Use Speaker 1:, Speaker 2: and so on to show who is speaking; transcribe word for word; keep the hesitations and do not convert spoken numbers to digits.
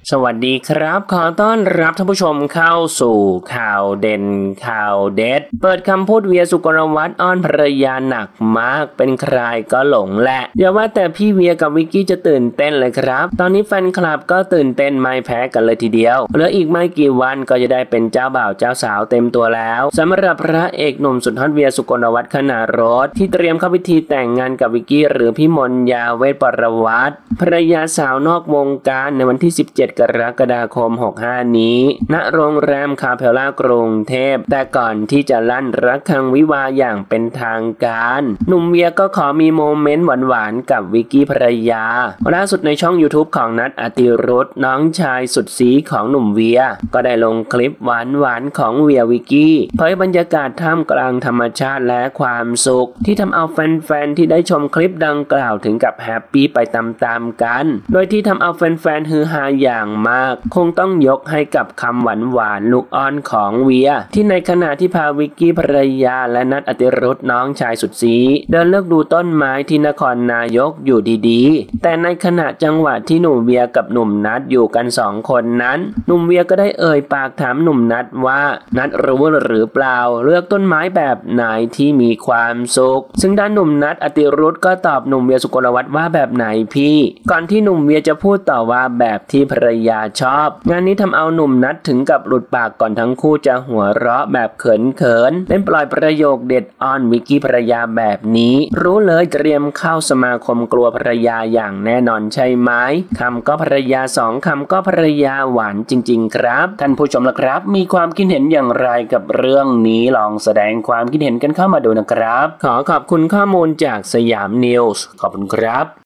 Speaker 1: สวัสดีครับขอต้อนรับท่านผู้ชมเข้าสู่ข่าวเด่นข่าวเด็ดเปิดคำพูดเวียสุกลวัฒน์อ้อนภรรยาหนักมากเป็นใครก็หลงแหละอย่าว่าแต่พี่เวียกับวิกกี้จะตื่นเต้นเลยครับตอนนี้แฟนคลับก็ตื่นเต้นไม่แพ้กันเลยทีเดียวเหลืออีกไม่กี่วันก็จะได้เป็นเจ้าบ่าวเจ้าสาวเต็มตัวแล้วสำหรับพระเอกหนุ่มสุดฮอตเวียสุกลวัฒน์ขณารถที่เตรียมเข้าพิธีแต่งงานกับวิกกี้หรือพี่มนยาเวทปรวัตรภรรยาสาวนอกวงการในวันที่สิบเจ็ดกรกฎาคมหกสิบห้านี้ณโรงแรมคาเพลล่ากรุงเทพแต่ก่อนที่จะลั่นรักคังวิวาอย่างเป็นทางการหนุ่มเวียก็ขอมีโมเมนต์หวานๆกับวิกกี้ภรรยาล่าสุดในช่อง YouTube ของนัทอติรุธน้องชายสุดสีของหนุ่มเวียก็ได้ลงคลิปหวานๆของเวียวิกกี้เผยบรรยากาศท่ามกลางธรรมชาติและความสุขที่ทำเอาแฟนๆที่ได้ชมคลิปดังกล่าวถึงกับแฮปปี้ไปตามๆกันโดยที่ทำเอาแฟนๆฮือฮาอย่างมากคงต้องยกให้กับคำหวานหวานลูกอ้อนของเวียที่ในขณะที่พาวิกกี้ภรรยาและนัทอติรุธน้องชายสุดสีเดินเลือกดูต้นไม้ที่นครนายกอยู่ดีๆแต่ในขณะจังหวะที่หนุ่มเวียกับหนุ่มนัทอยู่กันสองคนนั้นหนุ่มเวียก็ได้เอ่ยปากถามหนุ่มนัทว่านัทรู้หรือเปล่าเลือกต้นไม้แบบไหนที่มีความสุขซึ่งด้านหนุ่มนัทอติรุธก็ตอบหนุ่มเวียสุกลวัฒน์ว่าแบบไหนพี่ก่อนที่หนุ่มเวียจะพูดต่อว่าแบบที่ภรรยาชอบงานนี้ทำเอาหนุ่มนัทถึงกับหลุดปากก่อนทั้งคู่จะหัวเราะแบบเขินๆเล่นปล่อยประโยคเด็ดอ้อนวิกกี้ภรรยาแบบนี้รู้เลยเตรียมเข้าสมาคมกลัวภรรยาอย่างแน่นอนใช่ไหมคำก็ภรรยาสองคำก็ภรรยาหวานจริงๆครับท่านผู้ชมล่ะครับมีความคิดเห็นอย่างไรกับเรื่องนี้ลองแสดงความคิดเห็นกันเข้ามาดูนะครับขอขอบคุณข้อมูลจากสยามนิวส์ขอบคุณครับ